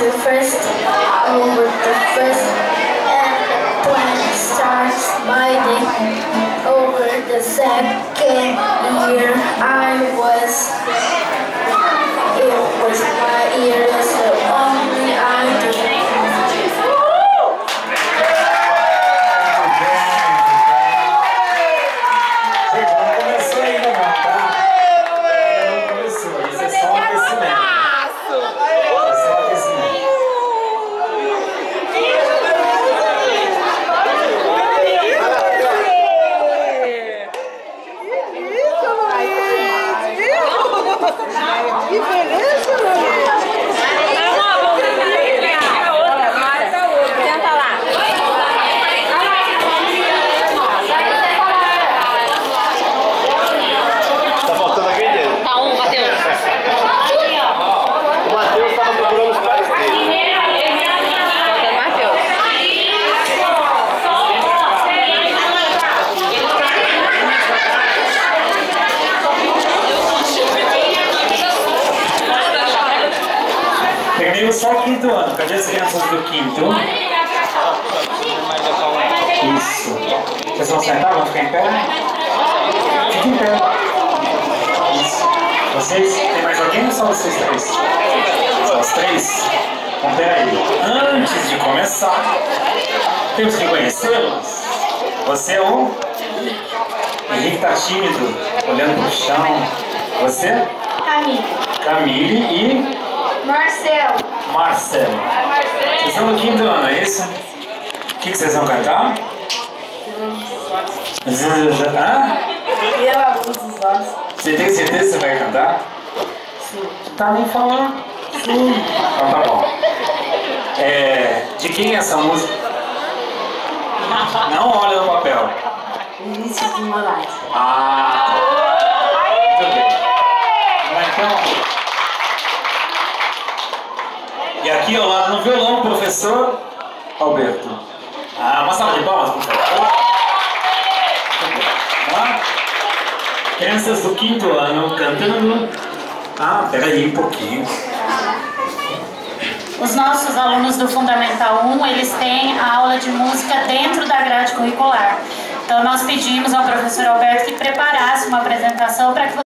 the first and the plan starts biting. Over the second year it was my ears, so only I did. Gente, não começou ainda não, tá? Não começou, isso é só um aquecimento. É só um aquecimento. Que beleza, Luiz! Senta lá. Tá faltando alguém dele? Tá um, Matheus. O Matheus tava procurando os pais dele. Faltando Matheus. Terminei só o quinto ano. Cadê as crianças do quinto? Isso. Vocês vão sentar? Vão ficar em pé? Fiquem em pé. Isso. Vocês? Tem mais alguém ou só vocês três? Só os três? Então, peraí. Antes de começar, temos que conhecê-los. Você é o Henrique, tá tímido, olhando pro chão. Você? Camille e Marcelo. Marcelo. Vocês são do quinto ano, é isso? O que vocês vão cantar? Hã? Você tem certeza que você vai cantar? Sim. Tá nem falando? Sim. Então tá bom. De quem é essa música? Não olha no papel. Vinícius de Moraes. Ah! Muito bem. Vamos lá então. E aqui ao lado no violão, o professor Alberto. Uma salva de palmas, por favor. Vamos lá? Crianças do quinto ano cantando. Peraí um pouquinho. Os nossos alunos do Fundamental 1, eles têm a aula de música dentro da grade curricular. Então nós pedimos ao professor Alberto que preparasse uma apresentação para que